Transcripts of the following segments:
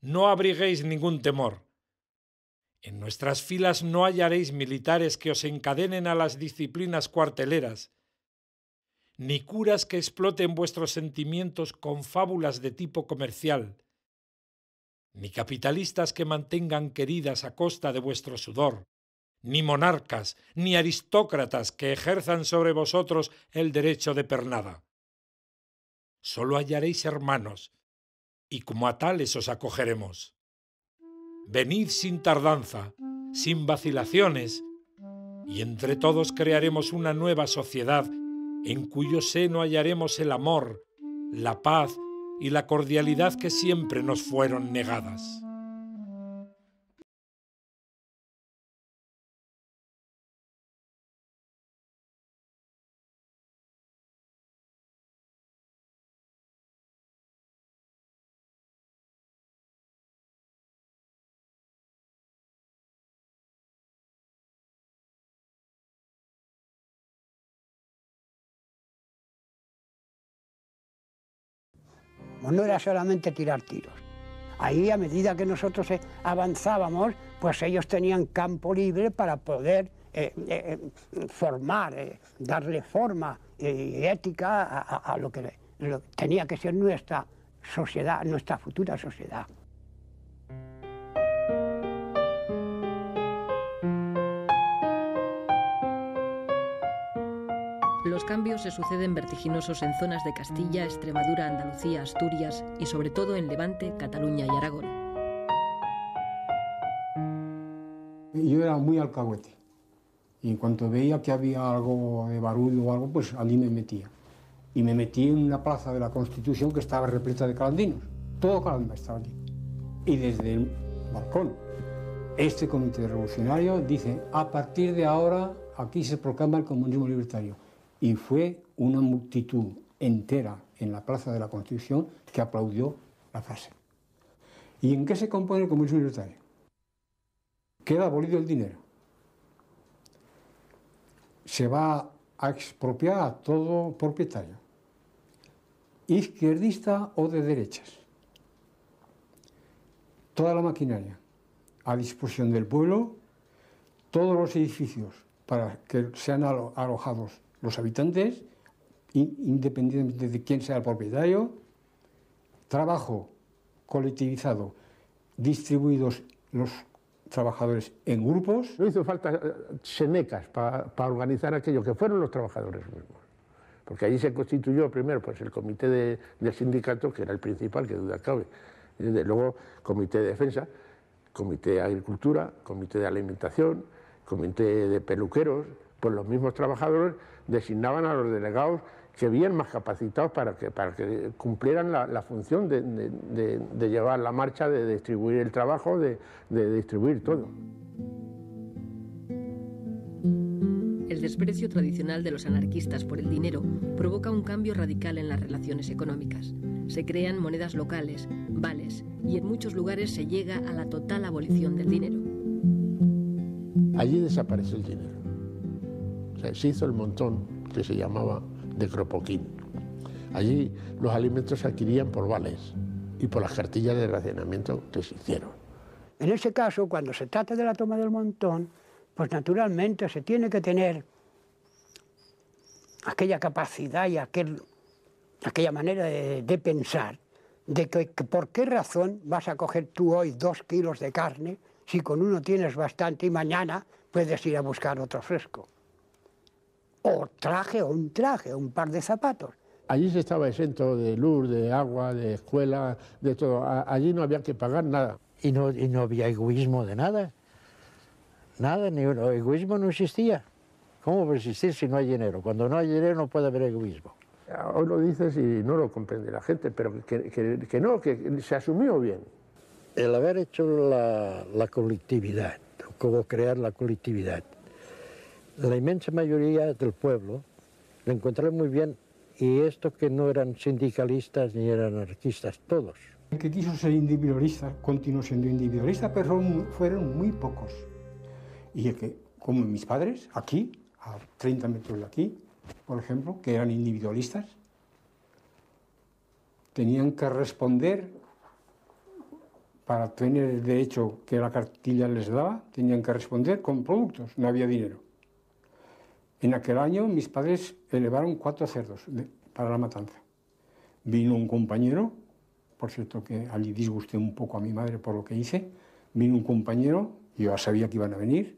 no abriguéis ningún temor. En nuestras filas no hallaréis militares que os encadenen a las disciplinas cuarteleras, ni curas que exploten vuestros sentimientos con fábulas de tipo comercial, ni capitalistas que mantengan queridas a costa de vuestro sudor, ni monarcas, ni aristócratas que ejerzan sobre vosotros el derecho de pernada. Solo hallaréis hermanos, y como a tales os acogeremos. Venid sin tardanza, sin vacilaciones, y entre todos crearemos una nueva sociedad en cuyo seno hallaremos el amor, la paz y la cordialidad que siempre nos fueron negadas. No era solamente tirar tiros. Ahí, a medida que nosotros avanzábamos, pues ellos tenían campo libre para poder formar, darle forma y ética a lo que tenía que ser nuestra sociedad, nuestra futura sociedad. Los cambios se suceden vertiginosos en zonas de Castilla, Extremadura, Andalucía, Asturias y sobre todo en Levante, Cataluña y Aragón. Yo era muy alcahuete y en cuanto veía que había algo de barullo o algo, pues allí me metía. Y me metí en una plaza de la Constitución que estaba repleta de calandinos. Todo Calanda estaba allí. Y desde el balcón, este comité revolucionario dice: a partir de ahora aquí se proclama el comunismo libertario. Y fue una multitud entera en la Plaza de la Constitución que aplaudió la frase. ¿Y en qué se compone el comunismo libertario? Queda abolido el dinero. Se va a expropiar a todo propietario, izquierdista o de derechas. Toda la maquinaria a disposición del pueblo, todos los edificios para que sean alojados los habitantes, independientemente de quién sea el propietario, trabajo colectivizado, distribuidos los trabajadores en grupos. No hizo falta senecas para organizar aquello, que fueron los trabajadores mismos. Porque allí se constituyó primero pues, el comité del sindicato, que era el principal, que duda cabe. Y luego comité de defensa, comité de agricultura, comité de alimentación, comité de peluqueros. Pues los mismos trabajadores designaban a los delegados que bien más capacitados para que cumplieran la función de llevar la marcha, de distribuir el trabajo, de distribuir todo. El desprecio tradicional de los anarquistas por el dinero provoca un cambio radical en las relaciones económicas. Se crean monedas locales, vales, y en muchos lugares se llega a la total abolición del dinero. Allí desaparece el dinero. O sea, se hizo el montón que se llamaba de Cropoquín. Allí los alimentos se adquirían por vales y por las cartillas de racionamiento que se hicieron. En ese caso, cuando se trata de la toma del montón, pues naturalmente se tiene que tener aquella capacidad y aquella manera de pensar, de que por qué razón vas a coger tú hoy 2 kilos de carne si con uno tienes bastante y mañana puedes ir a buscar otro fresco. O un par de zapatos. Allí se estaba exento de luz, de agua, de escuela, de todo. Allí no había que pagar nada. Y no había egoísmo de nada. Nada, ni egoísmo no existía. ¿Cómo puede existir si no hay dinero? Cuando no hay dinero no puede haber egoísmo. Hoy lo dices y no lo comprende la gente, pero que no, que se asumió bien. El haber hecho la colectividad, cómo crear la colectividad, la inmensa mayoría del pueblo lo encontraron muy bien, y esto que no eran sindicalistas ni eran anarquistas, todos. El que quiso ser individualista continuó siendo individualista, pero fueron muy pocos. Y el que, como mis padres, aquí, a 30 metros de aquí, por ejemplo, que eran individualistas, tenían que responder para tener el derecho que la cartilla les daba, tenían que responder con productos, no había dinero. En aquel año mis padres elevaron 4 cerdos para la matanza. Vino un compañero, por cierto que allí disgusté un poco a mi madre por lo que hice, vino un compañero, yo ya sabía que iban a venir,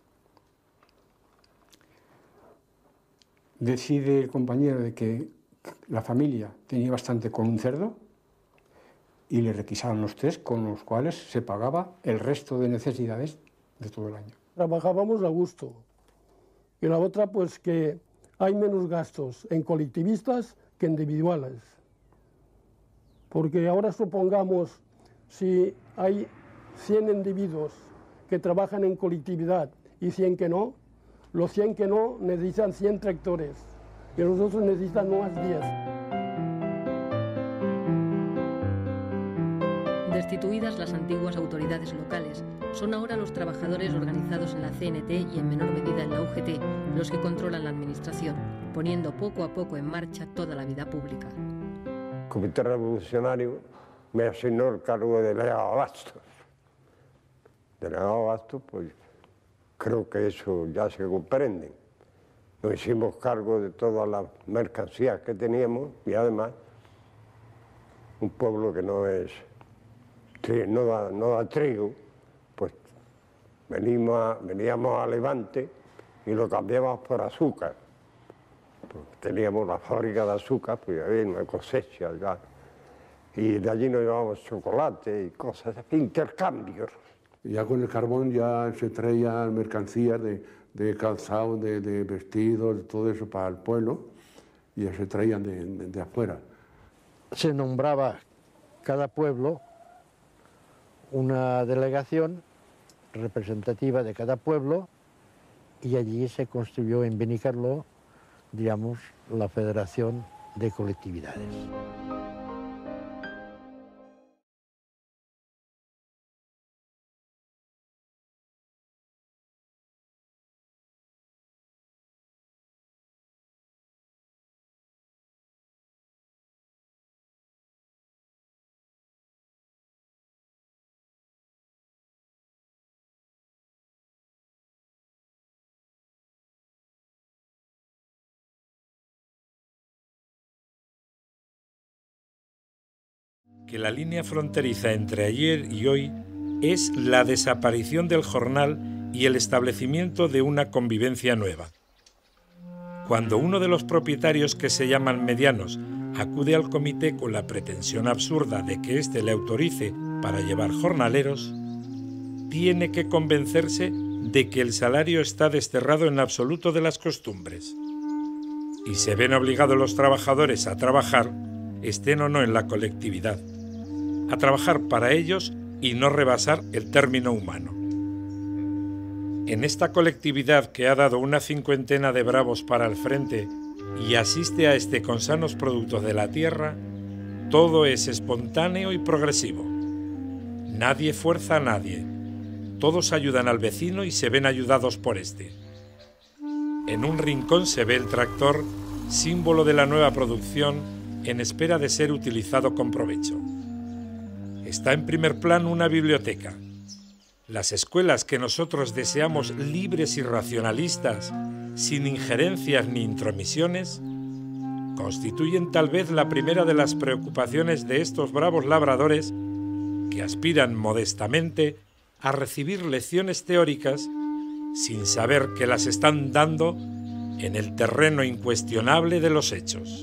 decide el compañero de que la familia tenía bastante con un cerdo y le requisaron los 3, con los cuales se pagaba el resto de necesidades de todo el año. Trabajábamos a gusto. Y la otra, pues que hay menos gastos en colectivistas que individuales. Porque ahora supongamos, si hay 100 individuos que trabajan en colectividad y 100 que no, los 100 que no necesitan 100 tractores y los otros necesitan más 10. Destituidas las antiguas autoridades locales, son ahora los trabajadores organizados en la CNT y en menor medida en la UGT los que controlan la administración, poniendo poco a poco en marcha toda la vida pública. El Comité Revolucionario me asignó el cargo de delegado de abastos. Delegado de abastos, pues creo que eso ya se comprende. Nos hicimos cargo de todas las mercancías que teníamos y además un pueblo que no da trigo, pues veníamos a Levante y lo cambiábamos por azúcar. Pues teníamos la fábrica de azúcar, pues había una cosecha ya. Y de allí nos llevábamos chocolate y cosas, intercambios. Ya con el carbón ya se traían mercancías de calzado, de vestidos, todo eso para el pueblo, y ya se traían de afuera. Se nombraba cada pueblo una delegación representativa de cada pueblo y allí se construyó en Benicarló, digamos, la Federación de Colectividades. Que la línea fronteriza entre ayer y hoy es la desaparición del jornal y el establecimiento de una convivencia nueva. Cuando uno de los propietarios, que se llaman medianos, acude al comité con la pretensión absurda de que éste le autorice para llevar jornaleros, tiene que convencerse de que el salario está desterrado en absoluto de las costumbres. Y se ven obligados los trabajadores a trabajar, estén o no en la colectividad, a trabajar para ellos y no rebasar el término humano. En esta colectividad que ha dado una 50 de bravos para el frente y asiste a este con sanos productos de la tierra, todo es espontáneo y progresivo. Nadie fuerza a nadie. Todos ayudan al vecino y se ven ayudados por este. En un rincón se ve el tractor, símbolo de la nueva producción, en espera de ser utilizado con provecho. Está en primer plano una biblioteca. Las escuelas que nosotros deseamos libres y racionalistas, sin injerencias ni intromisiones, constituyen tal vez la primera de las preocupaciones de estos bravos labradores que aspiran modestamente a recibir lecciones teóricas sin saber que las están dando en el terreno incuestionable de los hechos.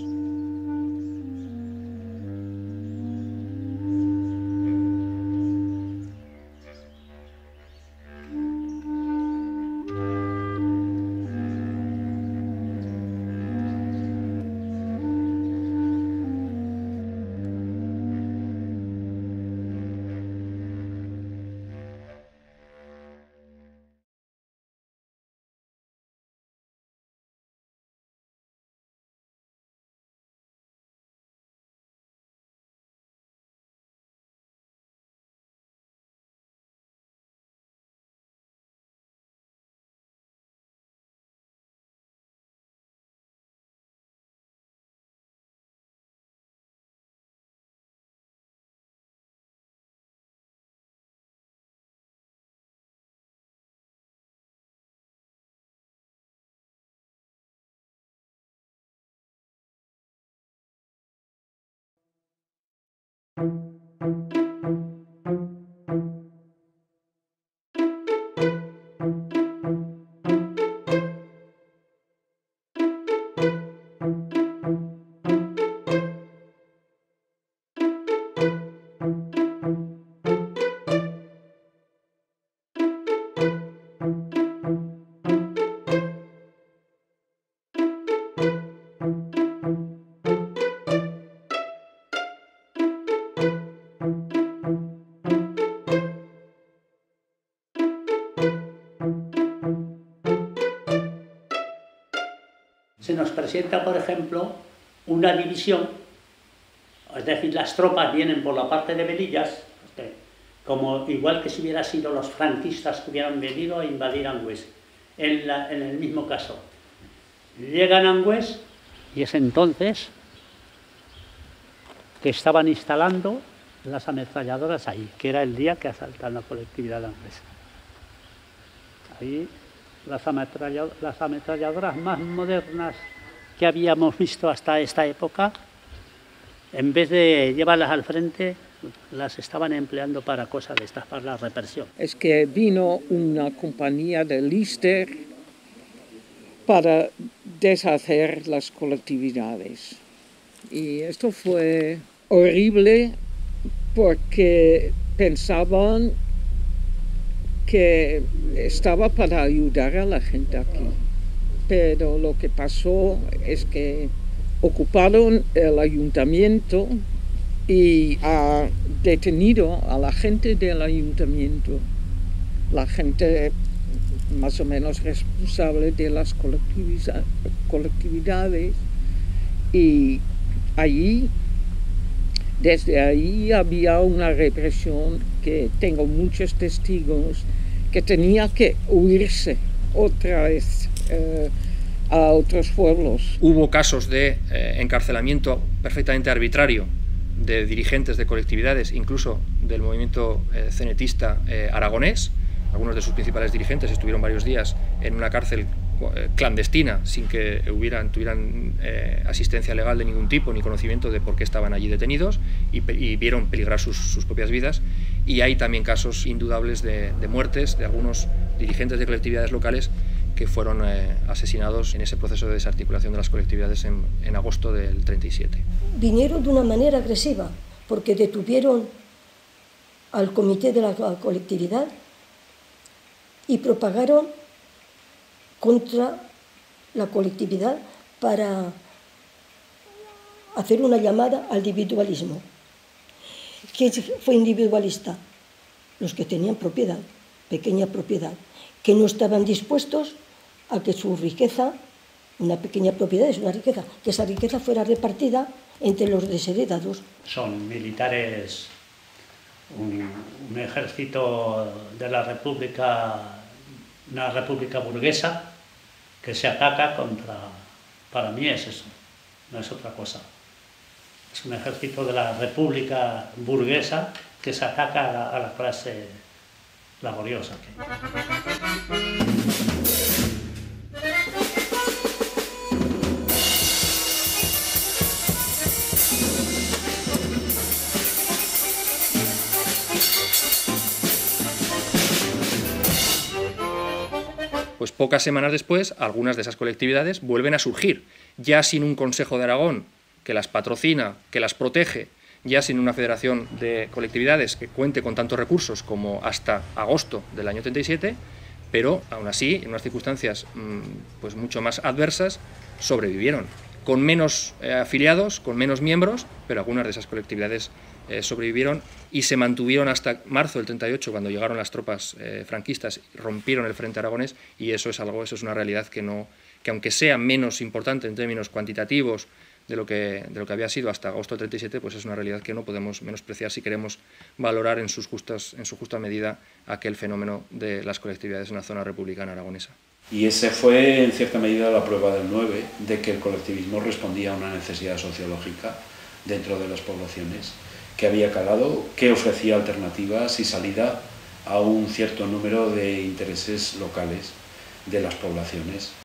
Se nos presenta, por ejemplo, una división, es decir, las tropas vienen por la parte de Belillas, como igual que si hubiera sido los franquistas que hubieran venido a invadir Angüés. En el mismo caso, llegan a Angüés y es entonces que estaban instalando las ametralladoras ahí, que era el día que asaltan la colectividad de Angüés. Ahí las ametralladoras más modernas que habíamos visto hasta esta época, en vez de llevarlas al frente, las estaban empleando para cosas de estas, para la represión. Es que vino una compañía de Lister para deshacer las colectividades. Y esto fue horrible porque pensaban que estaba para ayudar a la gente aquí. Pero lo que pasó es que ocuparon el ayuntamiento y ha detenido a la gente del ayuntamiento, la gente más o menos responsable de las colectividades, y allí, desde ahí había una represión que tengo muchos testigos que tenía que huirse otra vez a otros pueblos. Hubo casos de encarcelamiento perfectamente arbitrario de dirigentes de colectividades, incluso del movimiento cenetista aragonés. Algunos de sus principales dirigentes estuvieron varios días en una cárcel clandestina sin que tuvieran asistencia legal de ningún tipo ni conocimiento de por qué estaban allí detenidos, y vieron peligrar sus propias vidas. Y hay también casos indudables de muertes de algunos dirigentes de colectividades locales que fueron asesinados en ese proceso de desarticulación de las colectividades en agosto del 37. Vinieron de una manera agresiva porque detuvieron al comité de la colectividad y propagaron contra la colectividad para hacer una llamada al individualismo. ¿Quién fue individualista? Los que tenían propiedad, pequeña propiedad, que no estaban dispuestos a que su riqueza, una pequeña propiedad es una riqueza, que esa riqueza fuera repartida entre los desheredados. Son militares, un ejército de la República, una república burguesa que se ataca contra, para mí es eso, no es otra cosa. Es un ejército de la república burguesa que se ataca a la clase laboriosa. Pues pocas semanas después, algunas de esas colectividades vuelven a surgir, ya sin un Consejo de Aragón que las patrocina, que las protege, ya sin una federación de colectividades que cuente con tantos recursos como hasta agosto del año 37, pero aún así, en unas circunstancias pues mucho más adversas, sobrevivieron, con menos afiliados, con menos miembros, pero algunas de esas colectividades sobrevivieron y se mantuvieron hasta marzo del 38, cuando llegaron las tropas franquistas, rompieron el frente aragonés, y eso es una realidad que aunque sea menos importante en términos cuantitativos de lo que había sido hasta agosto del 37, pues es una realidad que no podemos menospreciar si queremos valorar en su justa medida aquel fenómeno de las colectividades en la zona republicana aragonesa. Y ese fue, en cierta medida, la prueba del 9, de que el colectivismo respondía a una necesidad sociológica dentro de las poblaciones, que había calado, que ofrecía alternativas y salida a un cierto número de intereses locales de las poblaciones.